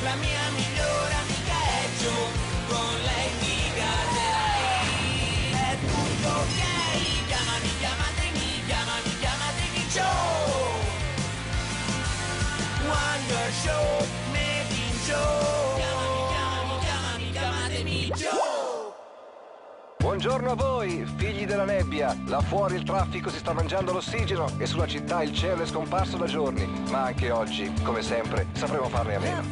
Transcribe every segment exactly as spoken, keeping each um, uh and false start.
la mia migliore amica è Gio, con lei ti caserai. È tutto ok, chiamami, chiamatemi, chiamami, chiamatemi Gio. One Girl Show, made in Gio. Chiamami, chiamami, chiamami, chiamatemi Gio. Buongiorno a voi, figli della nebbia. Là fuori il traffico si sta mangiando l'ossigeno e sulla città il cielo è scomparso da giorni. Ma anche oggi, come sempre, sapremo farne a meno.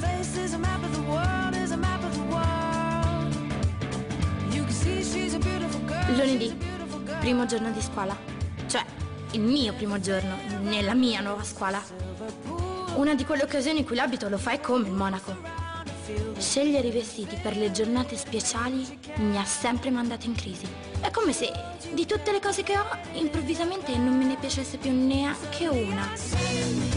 Lunedì, primo giorno di scuola. Cioè, il mio primo giorno, nella mia nuova scuola. Una di quelle occasioni in cui l'abito lo fai come il monaco. Scegliere i vestiti per le giornate speciali mi ha sempre mandato in crisi. È come se di tutte le cose che ho, improvvisamente non me ne piacesse più neanche una.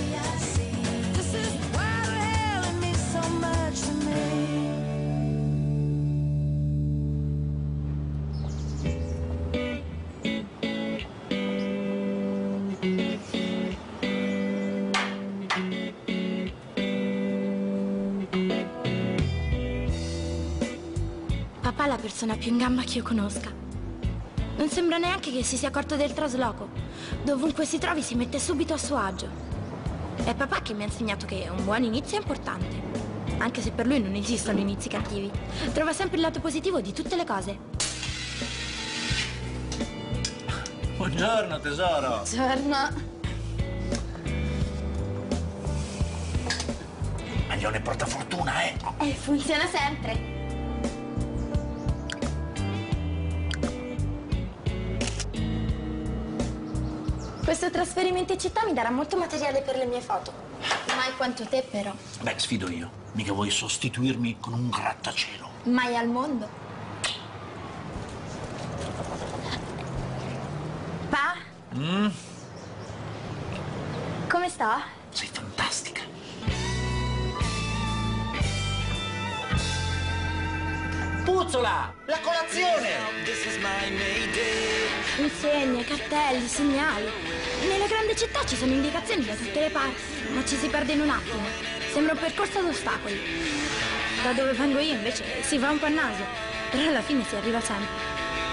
Papà è la persona più in gamba che io conosca. Non sembra neanche che si sia accorto del trasloco. Dovunque si trovi si mette subito a suo agio. È papà che mi ha insegnato che un buon inizio è importante. Anche se per lui non esistono inizi cattivi. Trova sempre il lato positivo di tutte le cose. Buongiorno, tesoro. Buongiorno. Il maglione porta fortuna, eh? Eh, funziona sempre. Questo trasferimento in città mi darà molto materiale per le mie foto. Mai quanto te, però. Beh, sfido io. Mica vuoi sostituirmi con un grattacielo. Mai al mondo. Pa? Mm? Come sta? Sei fantastica. Puzzola! La colazione! Insegne, cartelli, segnali. Nelle grandi città ci sono indicazioni da tutte le parti, ma ci si perde in un attimo. Sembra un percorso ad ostacoli. Da dove vengo io, invece, si va un po' a naso, però alla fine si arriva sempre.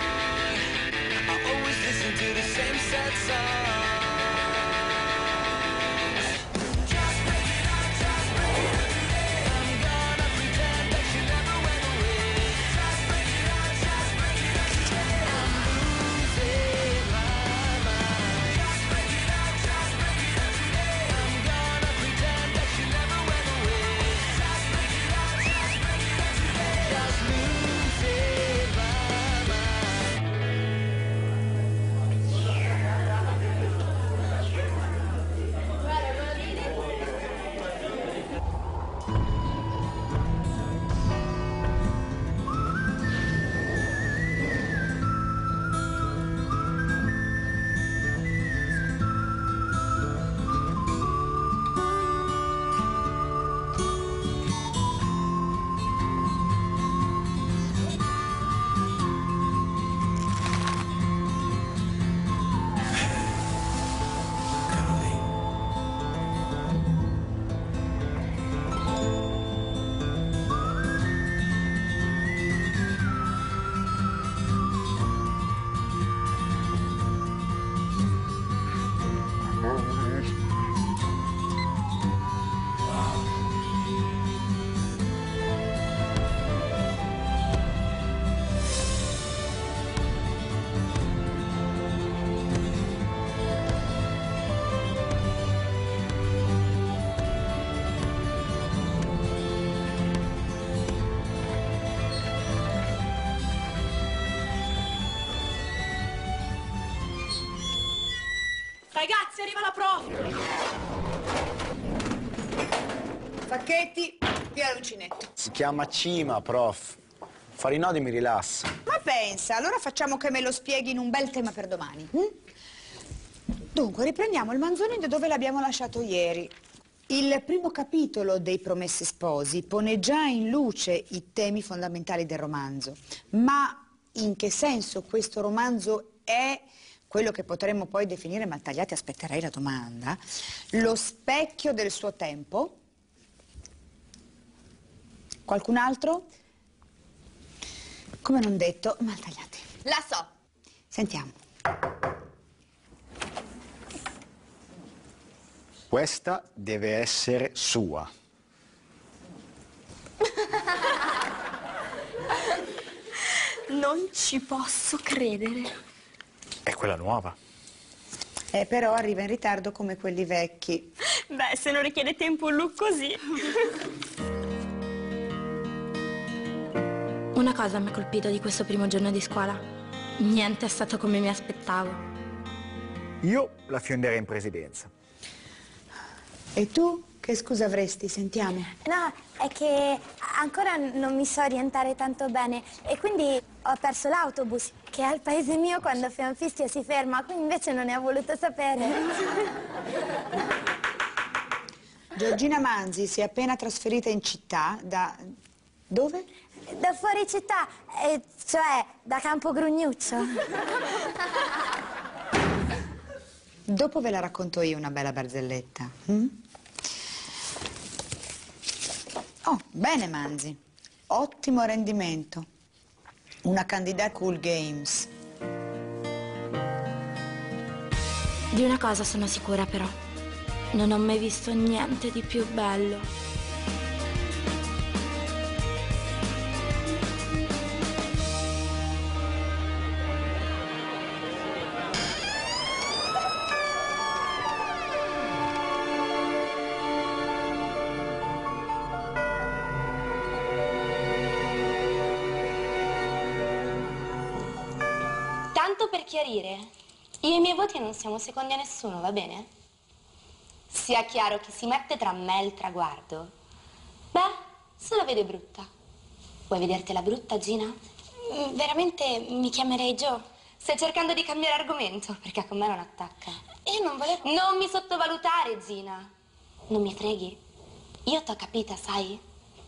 Ragazzi, arriva la prof! Facchetti, via l'uncinetto. Si chiama Cima, prof. Fare i nodi mi rilassa. Ma pensa, allora facciamo che me lo spieghi in un bel tema per domani. Hm? Dunque, riprendiamo il Manzoni da dove l'abbiamo lasciato ieri. Il primo capitolo dei Promessi Sposi pone già in luce i temi fondamentali del romanzo. Ma in che senso questo romanzo è quello che potremmo poi definire, ma tagliati, aspetterei la domanda, lo specchio del suo tempo? Qualcun altro? Come non detto, mal tagliati. La so. Sentiamo. Questa deve essere sua. Non ci posso credere. È quella nuova. Eh, però arriva in ritardo come quelli vecchi. Beh, se non richiede tempo un look così. Una cosa mi ha colpito di questo primo giorno di scuola. Niente è stato come mi aspettavo. Io la fionderei in presidenza. E tu? Che scusa avresti? Sentiamo. No, è che ancora non mi so orientare tanto bene e quindi ho perso l'autobus che al paese mio quando fa un fischio si ferma, quindi invece non ne ho voluto sapere. Giorgina Manzi si è appena trasferita in città da... dove? Da fuori città, eh, cioè da Campo Grugnuccio. Dopo ve la racconto io una bella barzelletta. Mm? Oh, bene Manzi. Ottimo rendimento. Una candidata Cool Games. Di una cosa sono sicura però. Non ho mai visto niente di più bello. Tanto per chiarire, io e i miei voti non siamo secondi a nessuno, va bene? Sia chiaro che si mette tra me e il traguardo. Beh, se la vede brutta. Vuoi vedertela brutta, Gina? Mm, veramente mi chiamerei Joe. Stai cercando di cambiare argomento, perché con me non attacca. Io non volevo... Non mi sottovalutare, Gina. Non mi freghi. Io t'ho capita, sai?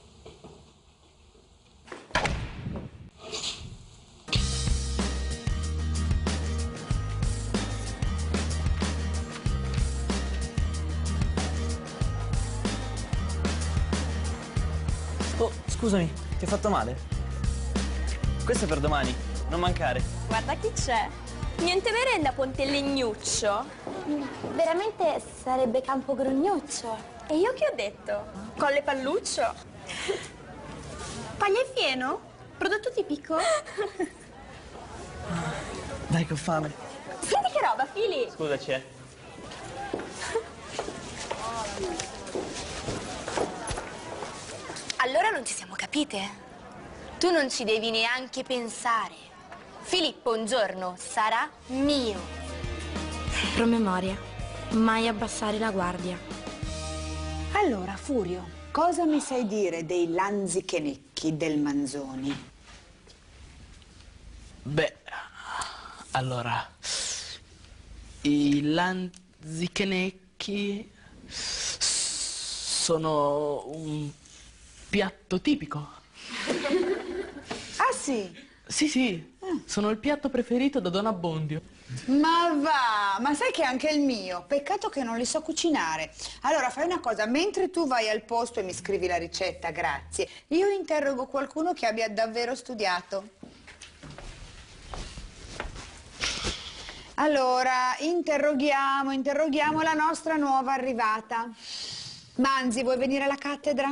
Oh, scusami, ti ho fatto male? Questo è per domani, non mancare. Guarda chi c'è. Niente merenda, Pontelegnuccio. Veramente sarebbe Campo Grugnuccio. E io che ho detto? Colle Palluccio. Paglia e fieno? Prodotto tipico? Dai che ho fame. Senti che roba, Fili. Scusaci, eh. Allora non ci siamo capite? Tu non ci devi neanche pensare. Filippo un giorno sarà mio. Promemoria. Mai abbassare la guardia. Allora, Furio, cosa mi sai dire dei lanzichenecchi del Manzoni? Beh, allora, i lanzichenecchi sono un piatto tipico. Ah, sì? Sì, sì, sono il piatto preferito da Don Abbondio. Ma va, ma sai che è anche il mio. Peccato che non li so cucinare. Allora fai una cosa, mentre tu vai al posto e mi scrivi la ricetta, grazie, io interrogo qualcuno che abbia davvero studiato. Allora, interroghiamo, interroghiamo la nostra nuova arrivata. Manzi, vuoi venire alla cattedra?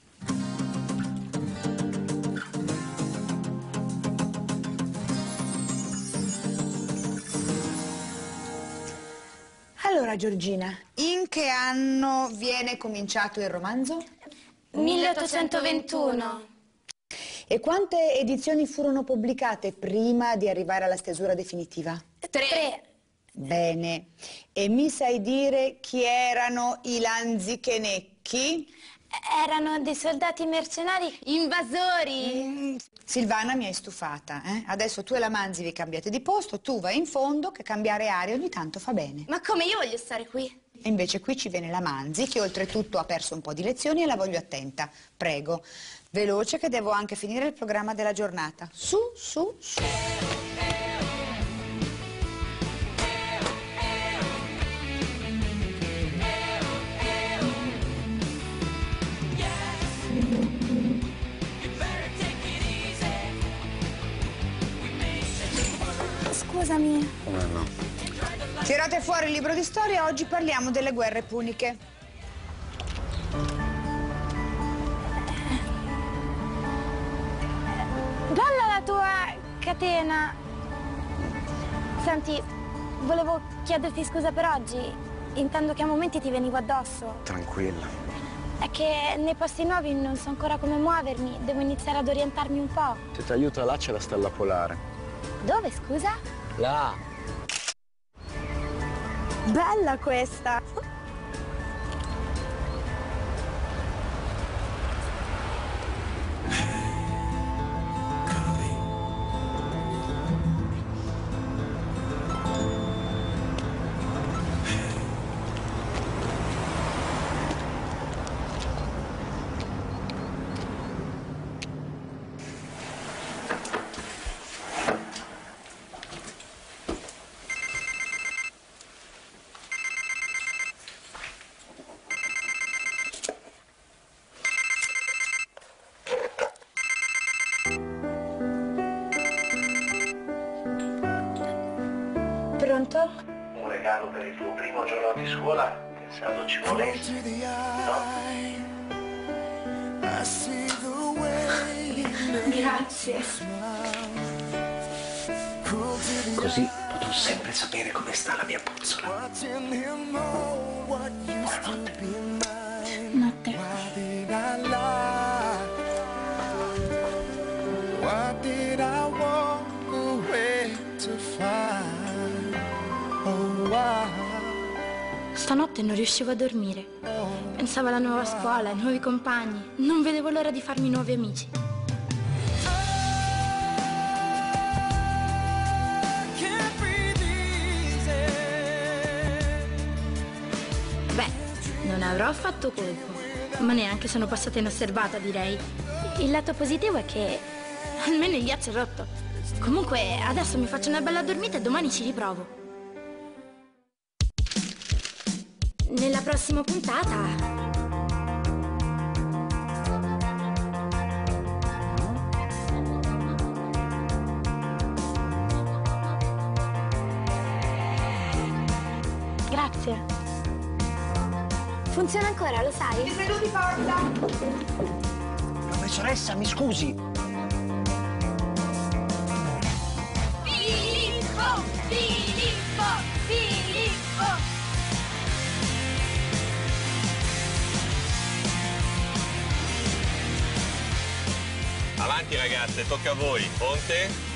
Allora, Giorgina, in che anno viene cominciato il romanzo? milleottocentoventuno. E quante edizioni furono pubblicate prima di arrivare alla stesura definitiva? Tre. Bene. E mi sai dire chi erano i lanzichenecchi? Erano dei soldati mercenari invasori. Mm, Silvana, mi hai stufata, eh? Adesso tu e la Manzi vi cambiate di posto, tu vai in fondo, che cambiare aria ogni tanto fa bene. Ma come, io voglio stare qui? E invece qui ci viene la Manzi, che oltretutto ha perso un po' di lezioni e la voglio attenta. Prego, veloce che devo anche finire il programma della giornata. Su, su, su. scusami. Come no? Tirate fuori il libro di storia, oggi parliamo delle guerre puniche. Bella la tua catena. Senti, volevo chiederti scusa per oggi. Intendo che a momenti ti venivo addosso. Tranquilla. È che nei posti nuovi non so ancora come muovermi. Devo iniziare ad orientarmi un po'. Se ti aiuta là c'è la stella polare. Dove, scusa? Là. Bella questa. Pronto? Un regalo per il tuo primo giorno di scuola, pensando ci volessi, no? Grazie. Così potrò sempre sapere come sta la mia puzzola. Notte. Stanotte non riuscivo a dormire. Pensavo alla nuova scuola, ai nuovi compagni. Non vedevo l'ora di farmi nuovi amici. Beh, non avrò fatto colpo, ma neanche sono passata inosservata, direi. Il lato positivo è che almeno il ghiaccio è rotto. Comunque, adesso mi faccio una bella dormita e domani ci riprovo. Nella prossima puntata... Grazie. Funziona ancora, lo sai? Il menù di porta! Professoressa, mi scusi. Filippo! Filippo! Filippo! Avanti ragazze, tocca a voi. Ponte.